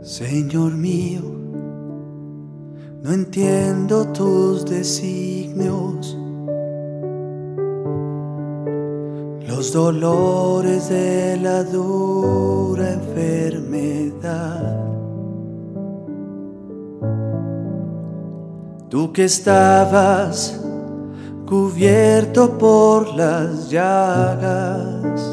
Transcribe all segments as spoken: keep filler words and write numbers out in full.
Señor mío, no entiendo tus designios, los dolores de la dura enfermedad. Tú que estabas cubierto por las llagas,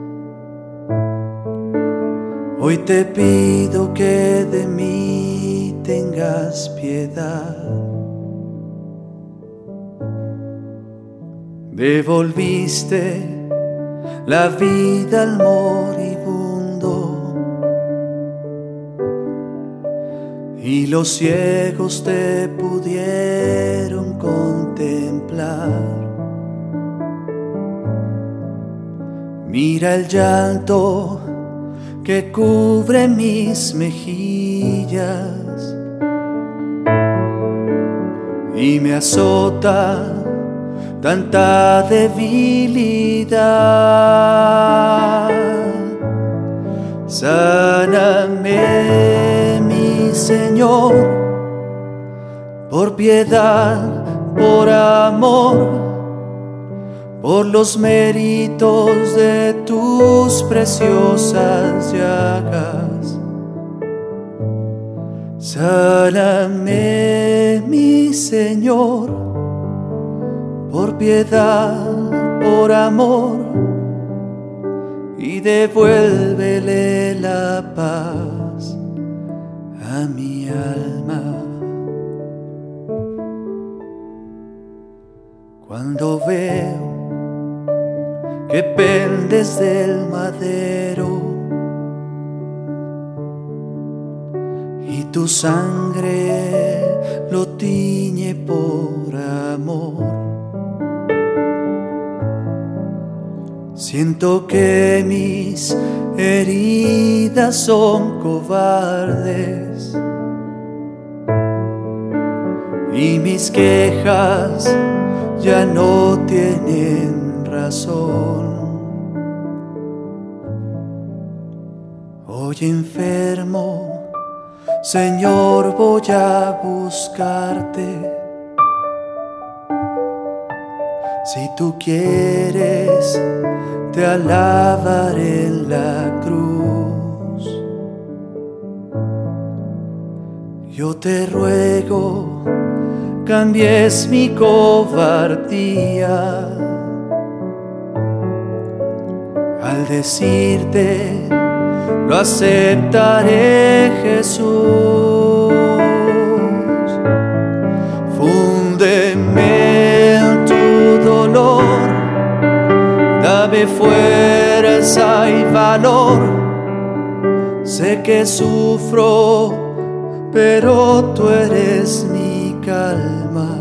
hoy te pido que de mí tengas piedad. Devolviste la vida al moribundo y los ciegos te pudieron contemplar. Mira el llanto que cubre mis mejillas y me azota tanta debilidad. Sáname, mi Señor, por piedad, por amor, por los méritos de tus preciosas llagas. Sáname, mi Señor, por piedad, por amor, y devuélvele la paz a mi alma. Cuando veo que pendes del madero y tu sangre lo tiñe por amor, siento que mis heridas son cobardes y mis quejas ya no tienen razón. Hoy enfermo, Señor, voy a buscarte. Si tú quieres, te alabaré en la cruz. Yo te ruego, cambies mi cobardía al decirte, lo aceptaré, Jesús. Fúndeme en tu dolor, dame fuerza y valor. Sé que sufro, pero tú eres mi calma.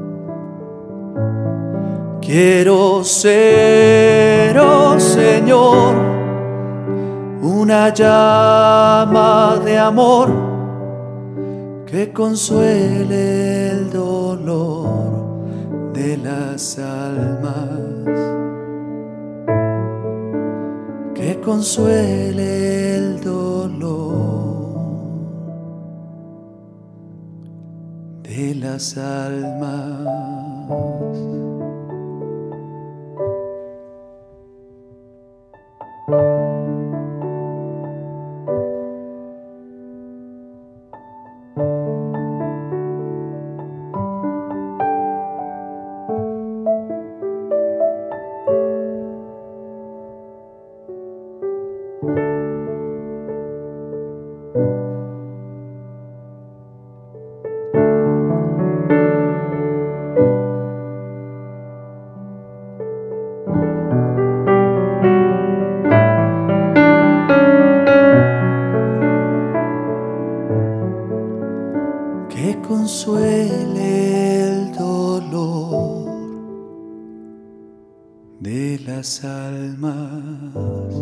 Quiero ser, oh Señor, una llama de amor que consuele el dolor de las almas, que consuele el dolor de las almas. Que consuele el dolor de las almas.